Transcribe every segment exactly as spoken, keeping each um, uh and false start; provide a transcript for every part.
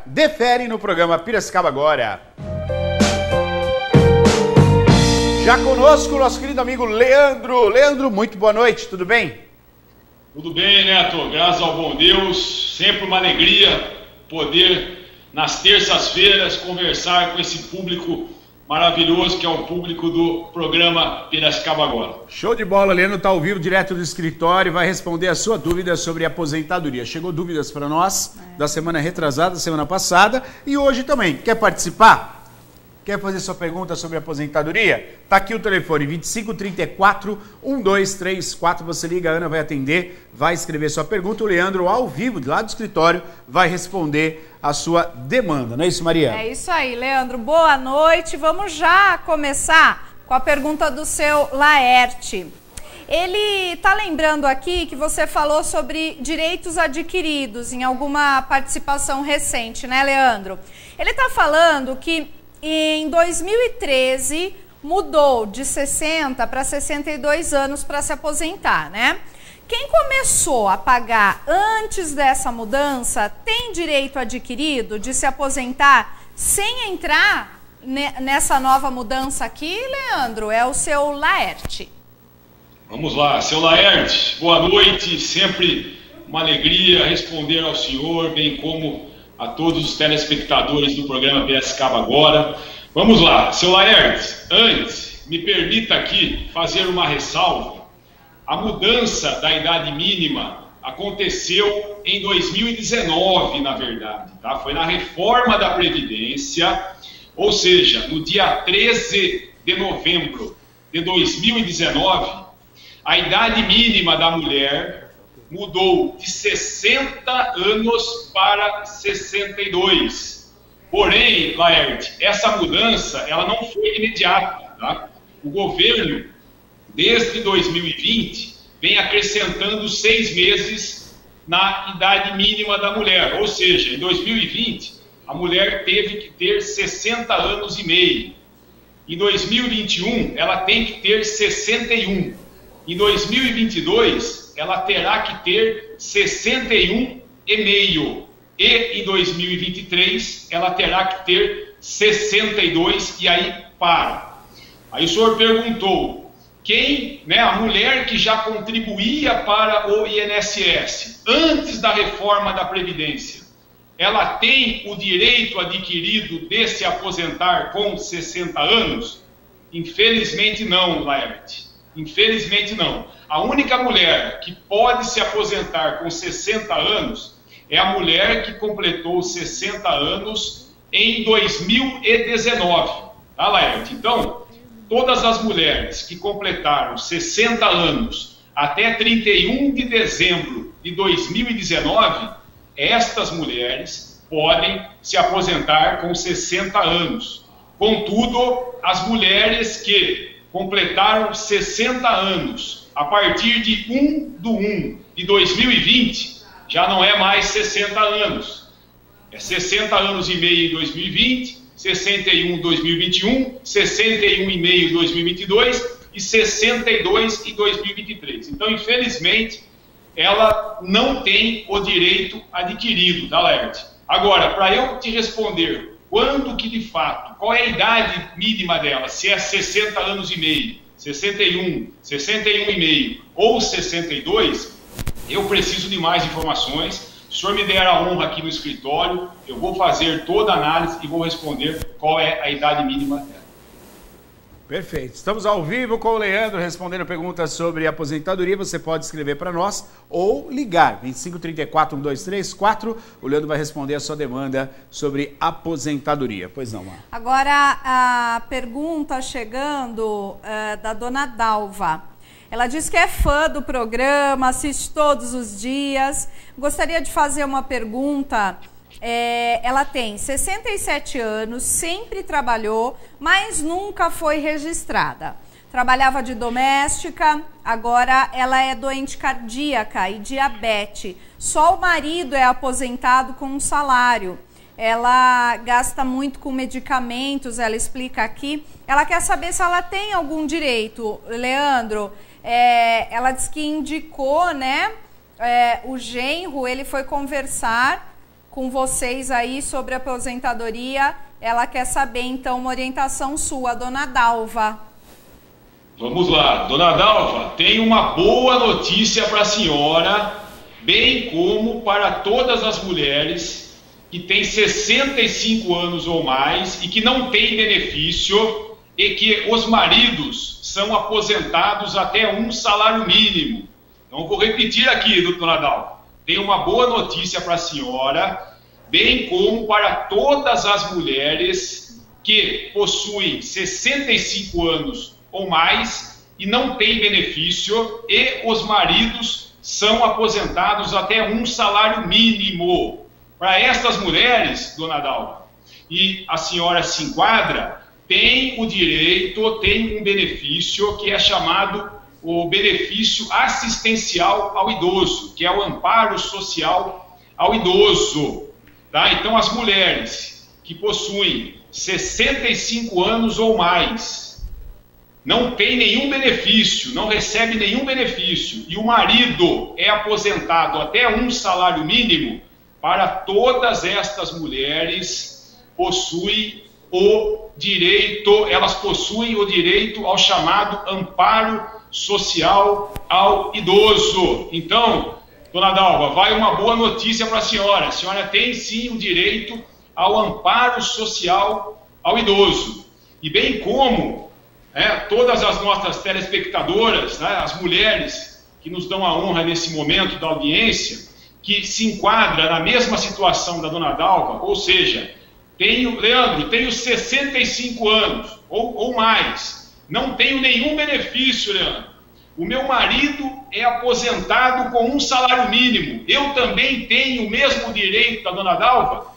Defere no programa Piracicaba Agora. Já conosco o nosso querido amigo Leandro. Leandro, muito boa noite, tudo bem? Tudo bem, Neto, graças ao bom Deus, sempre uma alegria poder, nas terças-feiras, conversar com esse público maravilhoso que é o público do programa Piracicaba Agora. Show de bola, Leandro está ao vivo, direto do escritório, vai responder a sua dúvida sobre aposentadoria. Chegou dúvidas para nós é. da semana retrasada, semana passada e hoje também. Quer participar? Quer fazer sua pergunta sobre aposentadoria? Tá aqui o telefone, vinte e cinco, trinta e quatro, doze trinta e quatro. Você liga, a Ana vai atender, vai escrever sua pergunta. O Leandro, ao vivo, de lá do escritório, vai responder a sua demanda. Não é isso, Maria? É isso aí, Leandro. Boa noite. Vamos já começar com a pergunta do seu Laerte. Ele está lembrando aqui que você falou sobre direitos adquiridos em alguma participação recente, né, Leandro? Ele está falando que em dois mil e treze, mudou de sessenta para sessenta e dois anos para se aposentar, né? Quem começou a pagar antes dessa mudança tem direito adquirido de se aposentar sem entrar nessa nova mudança aqui, Leandro? É o seu Laerte. Vamos lá, seu Laerte, boa noite, sempre uma alegria responder ao senhor, bem como a todos os telespectadores do programa Piracicaba Agora. Vamos lá, seu Laerte, antes, me permita aqui fazer uma ressalva. A mudança da idade mínima aconteceu em dois mil e dezenove, na verdade, tá? Foi na reforma da Previdência, ou seja, no dia treze de novembro de dois mil e dezenove, a idade mínima da mulher mudou de sessenta anos para sessenta e dois. Porém, Laerte, essa mudança ela não foi imediata, tá? O governo, desde dois mil e vinte, vem acrescentando seis meses na idade mínima da mulher. Ou seja, em dois mil e vinte, a mulher teve que ter sessenta anos e meio. Em dois mil e vinte e um, ela tem que ter sessenta e um. Em dois mil e vinte e dois, ela terá que ter sessenta e um e meio. E em dois mil e vinte e três, ela terá que ter sessenta e dois e aí para. Aí o senhor perguntou, quem, né, a mulher que já contribuía para o I N S S antes da reforma da Previdência, ela tem o direito adquirido de se aposentar com sessenta anos? Infelizmente não, Laerte. Infelizmente não. A única mulher que pode se aposentar com sessenta anos é a mulher que completou sessenta anos em dois mil e dezenove. Tá, Laerte? Então, todas as mulheres que completaram sessenta anos até trinta e um de dezembro de dois mil e dezenove, estas mulheres podem se aposentar com sessenta anos. Contudo, as mulheres que completaram sessenta anos a partir de um de um de dois mil e vinte, já não é mais sessenta anos. É sessenta anos e meio em dois mil e vinte, sessenta e um em dois mil e vinte e um, sessenta e um e meio em dois mil e vinte e dois e sessenta e dois em dois mil e vinte e três. Então, infelizmente, ela não tem o direito adquirido, tá, Laerte? Agora, para eu te responder quando que de fato, qual é a idade mínima dela, se é sessenta anos e meio, sessenta e um, sessenta e um e meio ou sessenta e dois, eu preciso de mais informações. Se o senhor me der a honra aqui no escritório, eu vou fazer toda a análise e vou responder qual é a idade mínima dela. Perfeito. Estamos ao vivo com o Leandro respondendo perguntas sobre aposentadoria. Você pode escrever para nós ou ligar. vinte e cinco, trinta e quatro, doze trinta e quatro. O Leandro vai responder a sua demanda sobre aposentadoria. Pois não, Mar. Agora, a pergunta chegando é, da dona Dalva. Ela diz que é fã do programa, assiste todos os dias. Gostaria de fazer uma pergunta. É, ela tem sessenta e sete anos, sempre trabalhou, mas nunca foi registrada. Trabalhava de doméstica, agora ela é doente cardíaca e diabetes. Só o marido é aposentado com um salário. Ela gasta muito com medicamentos, ela explica aqui. Ela quer saber se ela tem algum direito. Leandro, é, ela diz que indicou, né, é, o genro, ele foi conversar com vocês aí sobre a aposentadoria. Ela quer saber, então, uma orientação sua, dona Dalva. Vamos lá, dona Dalva, tem uma boa notícia para a senhora, bem como para todas as mulheres que têm sessenta e cinco anos ou mais e que não têm benefício e que os maridos são aposentados até um salário mínimo. Não vou repetir aqui, dona Dalva. Tem uma boa notícia para a senhora, bem como para todas as mulheres que possuem sessenta e cinco anos ou mais e não têm benefício e os maridos são aposentados até um salário mínimo. Para estas mulheres, dona Dalva, e a senhora se enquadra, tem o direito, tem um benefício que é chamado o benefício assistencial ao idoso, que é o amparo social ao idoso. Tá? Então, as mulheres que possuem sessenta e cinco anos ou mais, não tem nenhum benefício, não recebe nenhum benefício, e o marido é aposentado até um salário mínimo, para todas estas mulheres possuem o direito, elas possuem o direito ao chamado amparo social ao idoso. Então, dona Dalva, vai uma boa notícia para a senhora. A senhora tem sim o direito ao amparo social ao idoso. E bem como é, todas as nossas telespectadoras, né, as mulheres que nos dão a honra nesse momento da audiência, que se enquadra na mesma situação da dona Dalva, ou seja, tenho, Leandro, tenho sessenta e cinco anos ou, ou mais, não tenho nenhum benefício, Leandro. O meu marido é aposentado com um salário mínimo. Eu também tenho o mesmo direito da dona Dalva?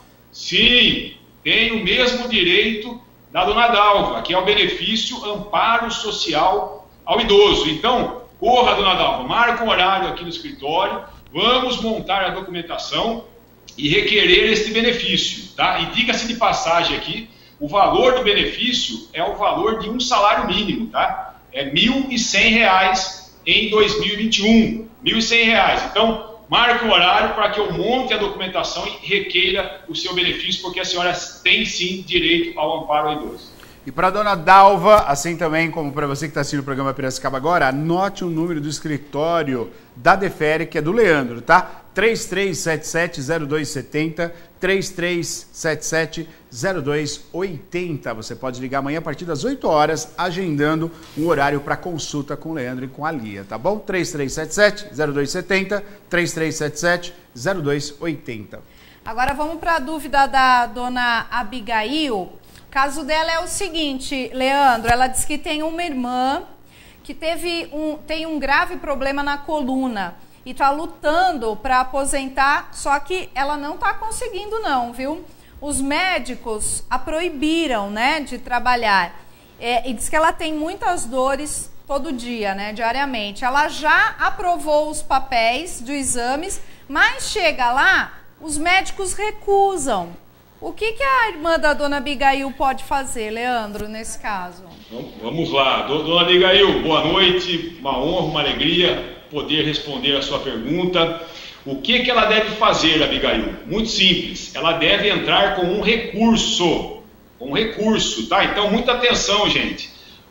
Sim, tenho o mesmo direito da dona Dalva, que é o benefício amparo social ao idoso. Então, corra, dona Dalva, marca um horário aqui no escritório, vamos montar a documentação e requerer este benefício, tá? E diga-se de passagem aqui, o valor do benefício é o valor de um salário mínimo, tá? É mil e cem reais em dois mil e vinte e um, mil e cem reais. Então, marque um horário para que eu monte a documentação e requeira o seu benefício, porque a senhora tem sim direito ao amparo ao idoso. E para a dona Dalva, assim também como para você que está assistindo o programa Piracicaba agora, anote o número do escritório da Defere, que é do Leandro, tá? três três sete sete zero dois sete zero, três três sete sete zero dois oito zero. Você pode ligar amanhã a partir das oito horas, agendando um horário para consulta com o Leandro e com a Lia, tá bom? três três sete sete zero dois sete zero, três três sete sete zero dois oito zero. Agora vamos para a dúvida da dona Abigail. O caso dela é o seguinte, Leandro, ela diz que tem uma irmã que teve um, tem um grave problema na coluna e está lutando para aposentar, só que ela não está conseguindo não, viu? Os médicos a proibiram, né, de trabalhar. É, e diz que ela tem muitas dores todo dia, né, diariamente. Ela já aprovou os papéis de exames, mas chega lá, os médicos recusam. O que, que a irmã da dona Abigail pode fazer, Leandro, nesse caso? Vamos lá. Dona Abigail, boa noite. Uma honra, uma alegria poder responder a sua pergunta. O que, que ela deve fazer, Abigail? Muito simples. Ela deve entrar com um recurso. Um recurso, tá? Então, muita atenção, gente.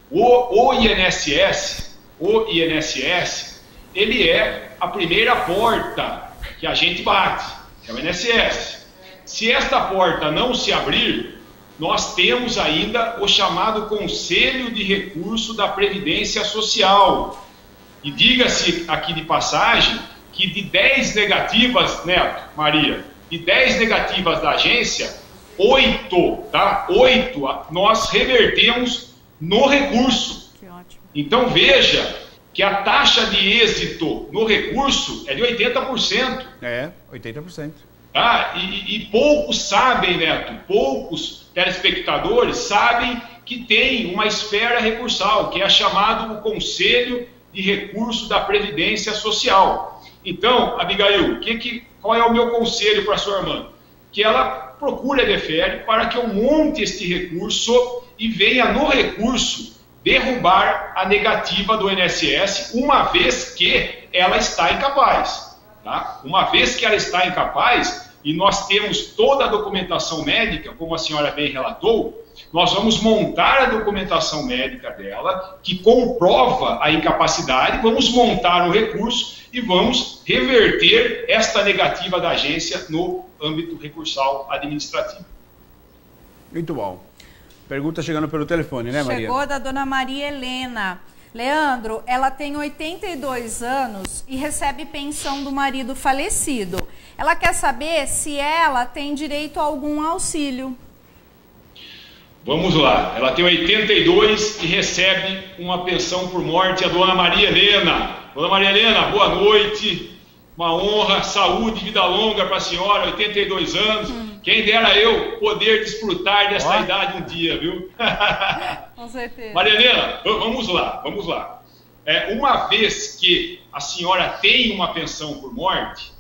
O, o I N S S, o I N S S, ele é a primeira porta que a gente bate. É o I N S S. Se esta porta não se abrir, nós temos ainda o chamado Conselho de Recurso da Previdência Social. E diga-se aqui de passagem que de dez negativas, Neto, Maria, de dez negativas da agência, oito, tá? oito nós revertemos no recurso. Que ótimo. Então veja que a taxa de êxito no recurso é de oitenta por cento. É, oitenta por cento. Ah, e, e poucos sabem, Neto, poucos telespectadores sabem que tem uma esfera recursal, que é chamado o Conselho de Recurso da Previdência Social. Então, Abigail, que, que, qual é o meu conselho para a sua irmã? Que ela procure a Defere para que eu monte este recurso e venha no recurso derrubar a negativa do I N S S, uma vez que ela está incapaz. Tá? Uma vez que ela está incapaz, e nós temos toda a documentação médica, como a senhora bem relatou, nós vamos montar a documentação médica dela, que comprova a incapacidade, vamos montar um recurso e vamos reverter esta negativa da agência no âmbito recursal administrativo. Muito bom. Pergunta chegando pelo telefone, né, Maria? Chegou da dona Maria Helena. Leandro, ela tem oitenta e dois anos e recebe pensão do marido falecido. Ela quer saber se ela tem direito a algum auxílio. Vamos lá. Ela tem oitenta e dois e recebe uma pensão por morte, a dona Maria Helena. Dona Maria Helena, boa noite. Uma honra, saúde, vida longa para a senhora, oitenta e dois anos. Hum. Quem dera eu poder desfrutar dessa oh. idade um dia, viu? Com certeza. Maria Helena, vamos lá, vamos lá. É, uma vez que a senhora tem uma pensão por morte,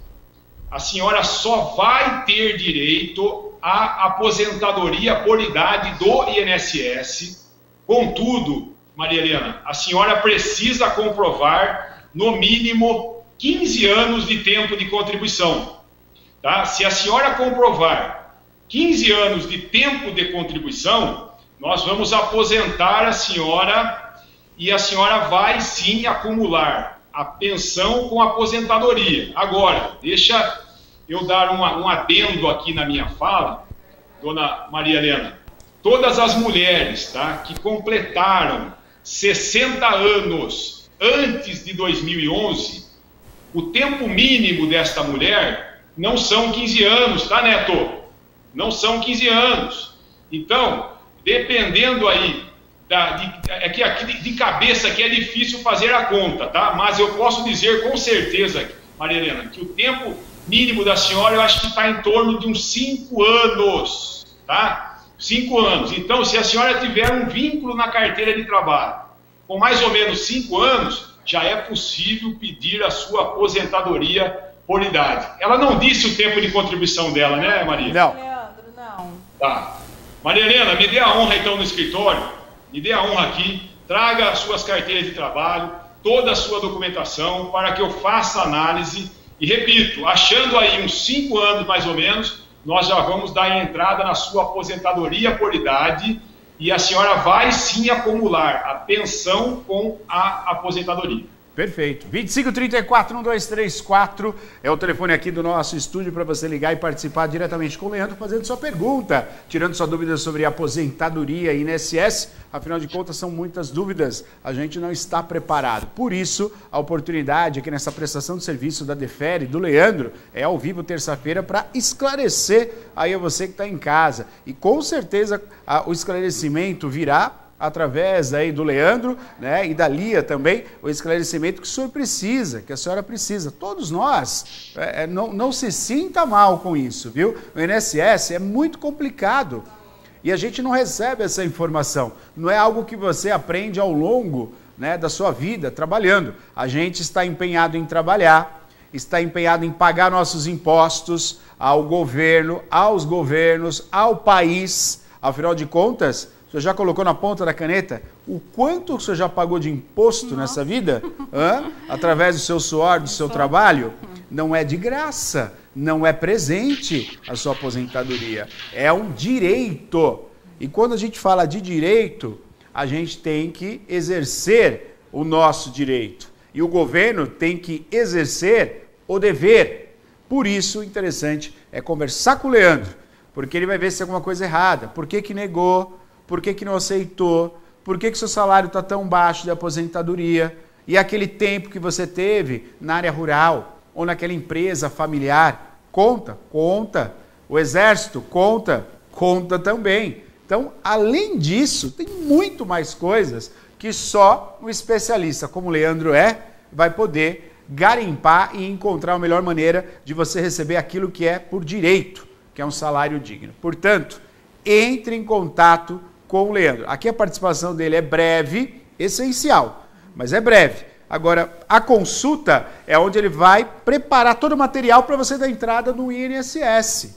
a senhora só vai ter direito à aposentadoria por idade do I N S S. Contudo, Maria Helena, a senhora precisa comprovar, no mínimo, quinze anos de tempo de contribuição. Tá? Se a senhora comprovar quinze anos de tempo de contribuição, nós vamos aposentar a senhora e a senhora vai sim acumular a pensão com a aposentadoria. Agora, deixa eu dar uma, um adendo aqui na minha fala, dona Maria Helena. Todas as mulheres, tá, que completaram sessenta anos antes de dois mil e onze, o tempo mínimo desta mulher não são quinze anos, tá, Neto? Não são quinze anos. Então, dependendo aí, da, de, é que aqui de, de cabeça aqui é difícil fazer a conta, tá? Mas eu posso dizer com certeza, Maria Helena, que o tempo mínimo da senhora eu acho que está em torno de uns cinco anos, tá? cinco anos. Então, se a senhora tiver um vínculo na carteira de trabalho com mais ou menos cinco anos, já é possível pedir a sua aposentadoria por idade. Ela não disse o tempo de contribuição dela, né, Maria? Não. Leandro, não. Tá. Maria Helena, me dê a honra então no escritório, me dê a honra aqui, traga as suas carteiras de trabalho, toda a sua documentação, para que eu faça análise e, repito, achando aí uns cinco anos mais ou menos, nós já vamos dar entrada na sua aposentadoria por idade e a senhora vai sim acumular a pensão com a aposentadoria. Perfeito. vinte e cinco, trinta e quatro, um dois três quatro é o telefone aqui do nosso estúdio para você ligar e participar diretamente com o Leandro, fazendo sua pergunta, tirando sua dúvida sobre aposentadoria e I N S S. Afinal de contas, são muitas dúvidas, a gente não está preparado. Por isso, a oportunidade aqui nessa prestação de serviço da Defere, do Leandro, é ao vivo terça-feira para esclarecer aí a você que está em casa. E com certeza a, o esclarecimento virá através aí do Leandro, né, e da Lia também, o esclarecimento que o senhor precisa, que a senhora precisa. Todos nós, é, não, não se sinta mal com isso, viu? O I N S S é muito complicado e a gente não recebe essa informação. Não é algo que você aprende ao longo, né, da sua vida trabalhando. A gente está empenhado em trabalhar, está empenhado em pagar nossos impostos ao governo, aos governos, ao país. Afinal de contas, o senhor já colocou na ponta da caneta o quanto o senhor já pagou de imposto Nossa. nessa vida? Hã? Através do seu suor, do seu trabalho? Não é de graça, não é presente a sua aposentadoria. É um direito. E quando a gente fala de direito, a gente tem que exercer o nosso direito. E o governo tem que exercer o dever. Por isso, interessante é conversar com o Leandro, porque ele vai ver se tem alguma coisa errada. Por que que negou? Por que que não aceitou? Por que que seu salário está tão baixo de aposentadoria? E aquele tempo que você teve na área rural ou naquela empresa familiar, conta? Conta. O exército, conta? Conta também. Então, além disso, tem muito mais coisas que só um especialista como o Leandro é, vai poder garimpar e encontrar a melhor maneira de você receber aquilo que é por direito, que é um salário digno. Portanto, entre em contato com o Leandro. Aqui a participação dele é breve, essencial, mas é breve. Agora, a consulta é onde ele vai preparar todo o material para você dar entrada no I N S S,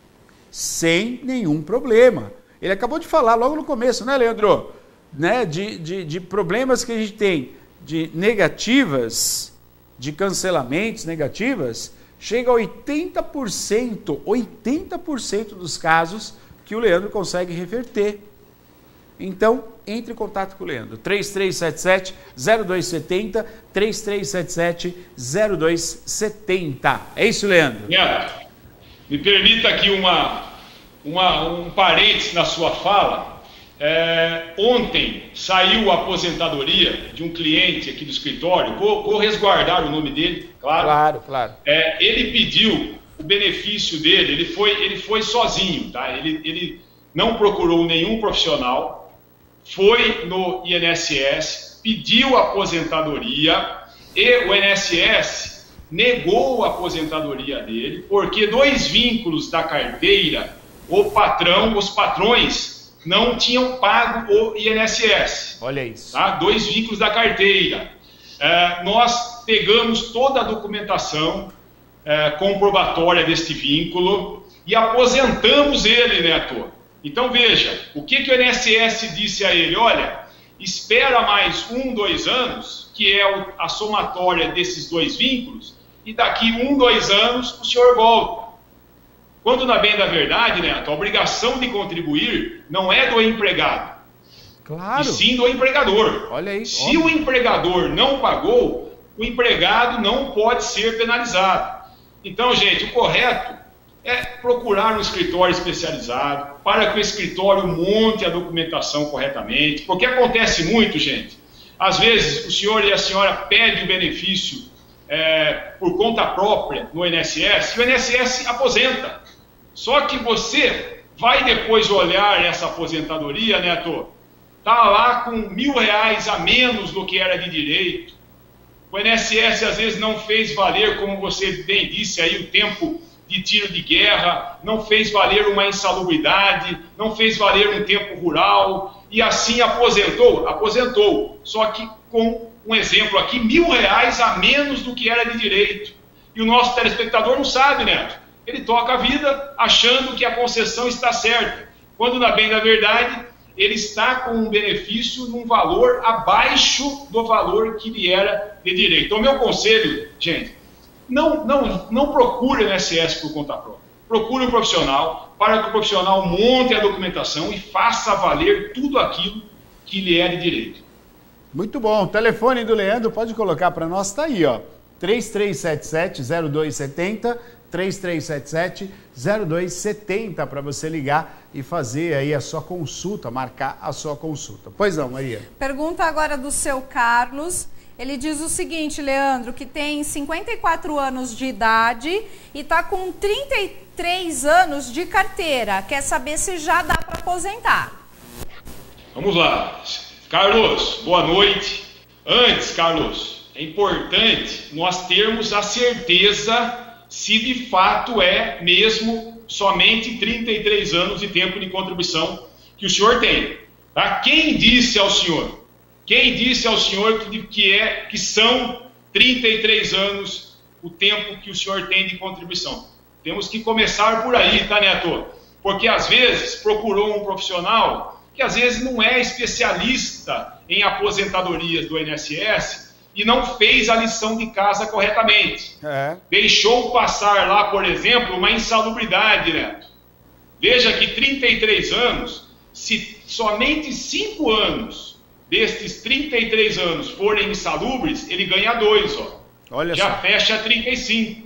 sem nenhum problema. Ele acabou de falar logo no começo, né, Leandro? Né, de, de, de problemas que a gente tem, de negativas, de cancelamentos negativas, chega a oitenta por cento, oitenta por cento dos casos que o Leandro consegue reverter. Então, entre em contato com o Leandro. três três sete sete, zero dois sete zero, três três sete sete, zero dois sete zero. É isso, Leandro? Neto, me permita aqui uma, uma, um parênteses na sua fala. É, ontem saiu a aposentadoria de um cliente aqui do escritório, vou, vou resguardar o nome dele, claro. Claro, claro. É, ele pediu o benefício dele, ele foi, ele foi sozinho, tá? Ele, ele não procurou nenhum profissional, foi no I N S S, pediu a aposentadoria e o I N S S negou a aposentadoria dele, porque dois vínculos da carteira, o patrão, os patrões não tinham pago o I N S S. Olha isso. Tá? Dois vínculos da carteira. É, nós pegamos toda a documentação é, comprobatória deste vínculo e aposentamos ele, Neto. Então veja, o que, que o I N S S disse a ele? Olha, espera mais um, dois anos, que é o, a somatória desses dois vínculos, e daqui um, dois anos o senhor volta. Quando, na bem da verdade, Neto, a obrigação de contribuir não é do empregado, claro, e sim do empregador. Olha isso. Se olha. o empregador não pagou, o empregado não pode ser penalizado. Então, gente, o correto é procurar um escritório especializado para que o escritório monte a documentação corretamente, porque acontece muito, gente. Às vezes o senhor e a senhora pedem o benefício é, por conta própria no I N S S, e o I N S S aposenta. Só que você vai depois olhar essa aposentadoria, Neto, tá lá com mil reais a menos do que era de direito. O I N S S às vezes não fez valer, como você bem disse aí, o tempo de tiro de guerra, não fez valer uma insalubridade, não fez valer um tempo rural, e assim aposentou, aposentou, só que com um exemplo aqui, mil reais a menos do que era de direito. E o nosso telespectador não sabe, Neto, ele toca a vida achando que a concessão está certa, quando na bem da verdade, ele está com um benefício num valor abaixo do valor que lhe era de direito. Então, meu conselho, gente, Não, não, não procure o I N S S por conta própria. Procure um profissional para que o profissional monte a documentação e faça valer tudo aquilo que lhe é de direito. Muito bom. O telefone do Leandro, pode colocar para nós, está aí, ó. três três sete sete, zero dois sete zero, três três sete sete, zero dois sete zero para você ligar e fazer aí a sua consulta, marcar a sua consulta. Pois não, Maria. Pergunta agora do seu Carlos. Ele diz o seguinte, Leandro, que tem cinquenta e quatro anos de idade e está com trinta e três anos de carteira. Quer saber se já dá para aposentar. Vamos lá. Carlos, boa noite. Antes, Carlos, é importante nós termos a certeza se de fato é mesmo somente trinta e três anos de tempo de contribuição que o senhor tem. Tá? Quem disse ao senhor? Quem disse ao senhor que, que, é, que são trinta e três anos o tempo que o senhor tem de contribuição? Temos que começar por aí, tá, Neto? Porque às vezes procurou um profissional que às vezes não é especialista em aposentadorias do I N S S e não fez a lição de casa corretamente. É. Deixou passar lá, por exemplo, uma insalubridade, Neto. Veja que trinta e três anos, se somente cinco anos destes trinta e três anos forem insalubres, ele ganha dois, ó. Olha já só. Fecha trinta e cinco.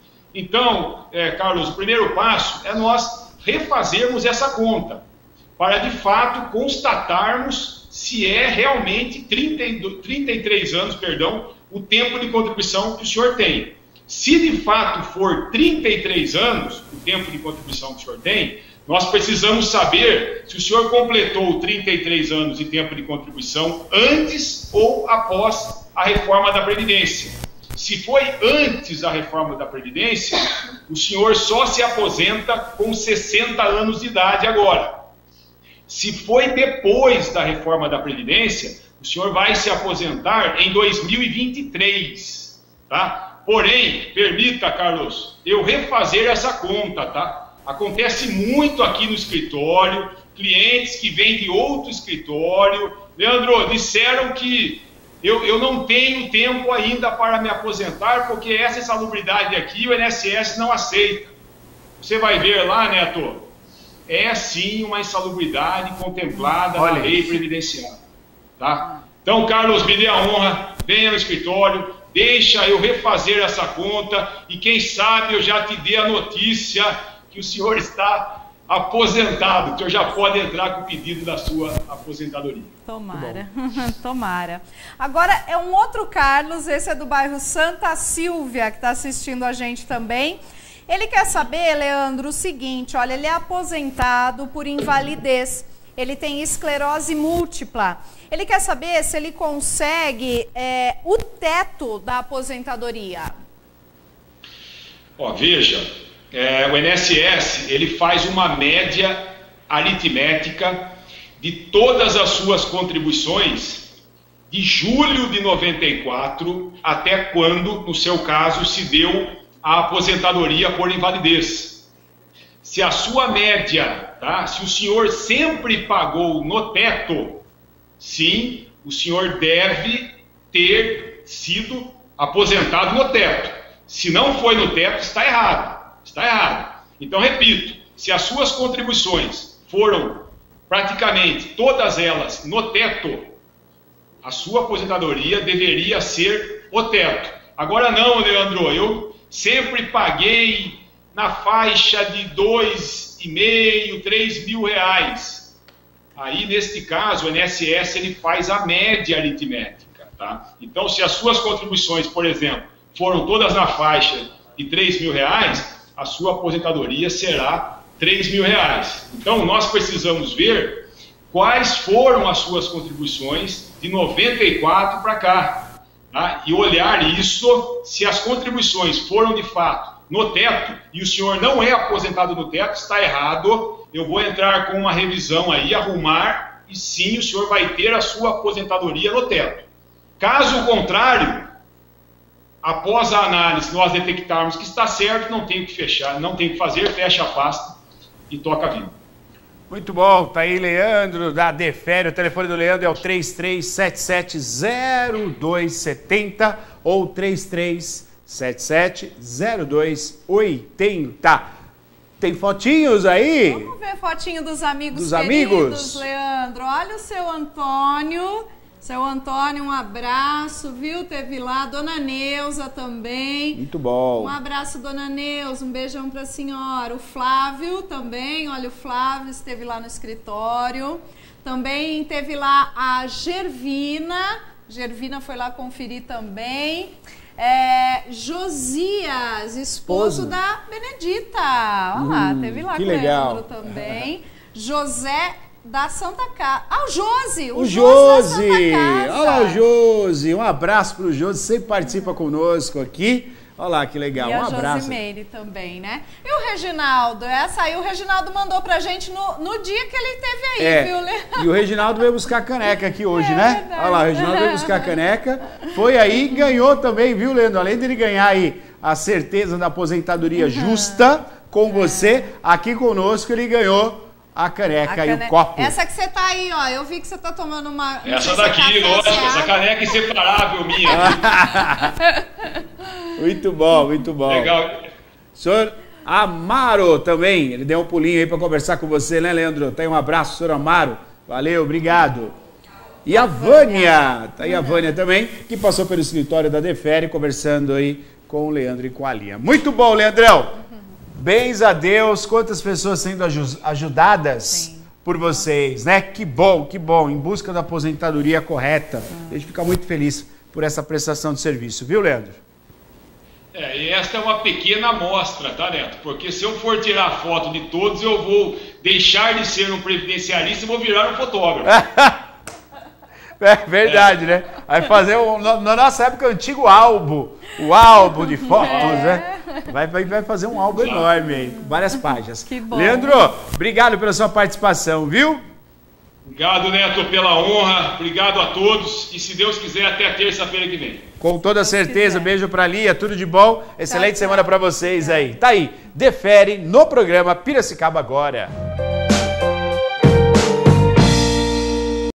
Então, é, Carlos, o primeiro passo é nós refazermos essa conta, para de fato constatarmos se é realmente trinta e três anos, perdão, o tempo de contribuição que o senhor tem. Se de fato for trinta e três anos, o tempo de contribuição que o senhor tem, nós precisamos saber se o senhor completou trinta e três anos de tempo de contribuição antes ou após a reforma da Previdência. Se foi antes da reforma da Previdência, o senhor só se aposenta com sessenta anos de idade agora. Se foi depois da reforma da Previdência, o senhor vai se aposentar em dois mil e vinte e três, tá? Porém, permita, Carlos, eu refazer essa conta, tá? Acontece muito aqui no escritório, clientes que vêm de outro escritório. Leandro, disseram que eu, eu não tenho tempo ainda para me aposentar, porque essa insalubridade aqui o I N S S não aceita. Você vai ver lá, Neto, é sim uma insalubridade contemplada na lei previdenciária. Tá? Então, Carlos, me dê a honra, venha no escritório, deixa eu refazer essa conta e quem sabe eu já te dê a notícia que o senhor está aposentado, que o senhor já pode entrar com o pedido da sua aposentadoria. Tomara, tomara. Agora é um outro Carlos, esse é do bairro Santa Silvia, que está assistindo a gente também. Ele quer saber, Leandro, o seguinte, olha, ele é aposentado por invalidez, ele tem esclerose múltipla. Ele quer saber se ele consegue é, o teto da aposentadoria. Ó, veja, é, o I N S S ele faz uma média aritmética de todas as suas contribuições de julho de noventa e quatro até quando, no seu caso, se deu a aposentadoria por invalidez. Se a sua média, tá, se o senhor sempre pagou no teto, sim, o senhor deve ter sido aposentado no teto. Se não foi no teto, está errado. Está errado. Então, repito, se as suas contribuições foram praticamente todas elas no teto, a sua aposentadoria deveria ser o teto. Agora não, Leandro, eu sempre paguei na faixa de dois e meio, três mil reais. Aí, neste caso, o I N S S ele faz a média aritmética, tá? Então, se as suas contribuições, por exemplo, foram todas na faixa de três mil reais, a sua aposentadoria será três mil reais. Então, nós precisamos ver quais foram as suas contribuições de noventa e quatro para cá, tá? E olhar isso, se as contribuições foram de fato no teto e o senhor não é aposentado no teto, está errado. Eu vou entrar com uma revisão aí, arrumar, e sim, o senhor vai ter a sua aposentadoria no teto. Caso contrário, após a análise, nós detectarmos que está certo, não tem o que fechar, não tem o que fazer, fecha a pasta e toca a vida. Muito bom, tá aí Leandro da Defere, o telefone do Leandro é o três três sete sete zero dois sete zero ou três três sete sete zero dois oito zero. Tem fotinhos aí? Vamos ver fotinho dos amigos dos queridos, amigos? Leandro. Olha o seu Antônio. Seu Antônio, um abraço, viu? Teve lá, Dona Neuza também. Muito bom. Um abraço, Dona Neuza, um beijão pra senhora. O Flávio também, olha, o Flávio esteve lá no escritório. Também teve lá a Gervina. Gervina foi lá conferir também. É, Josias, esposo Esposo. da Benedita. Olha lá, hum, teve lá que com o legal. Leandro também. Ah. José da Santa Casa. Ah, o Josi! O, O Josi! Josi! Da Santa Casa. Olha lá o Josi! Um abraço pro Josi, sempre participa conosco aqui. Olha lá que legal, e um a abraço. Josimeire também, né? E o Reginaldo? Essa aí o Reginaldo mandou pra gente no, no dia que ele esteve aí, É, viu, Leandro? e o Reginaldo veio buscar caneca aqui hoje, É né? verdade. Olha lá, o Reginaldo veio buscar caneca. Foi aí e ganhou também, viu, Leandro? Além dele ganhar aí a certeza da aposentadoria justa com você, aqui conosco ele ganhou a caneca A e cane- o copo. Essa que você tá aí, ó. Eu vi que você tá tomando uma. não Essa sei se é daqui, café, lógico, se é essa água. caneca inseparável minha. Muito bom, muito bom. Legal. Senhor Amaro também, ele deu um pulinho aí para conversar com você, né, Leandro? Tem um abraço, senhor Amaro. Valeu, obrigado. E a Vânia, tá aí a Vânia também, que passou pelo escritório da Defere, conversando aí com o Leandro e com a Lia. Muito bom, Leandrão. Bens a Deus, quantas pessoas sendo aju- ajudadas Sim. por vocês, né? Que bom, que bom, em busca da aposentadoria correta. A gente fica muito feliz por essa prestação de serviço, viu, Leandro? É, e esta é uma pequena amostra, tá, Neto? Porque se eu for tirar foto de todos, eu vou deixar de ser um previdenciarista e vou virar um fotógrafo. É verdade, é. né? Vai fazer, um, na na nossa época, o antigo álbum, o álbum de fotos, É. né? Vai, vai, vai fazer um álbum Exato. enorme aí, com várias páginas. Que bom. Leandro, obrigado pela sua participação, viu? Obrigado, Neto, pela honra. Obrigado a todos. E se Deus quiser, até terça-feira que vem. Com toda certeza, quiser. beijo pra Lia, tudo de bom. Excelente Tchau, semana tchau. pra vocês aí. Tá aí, Defere no programa Piracicaba Agora.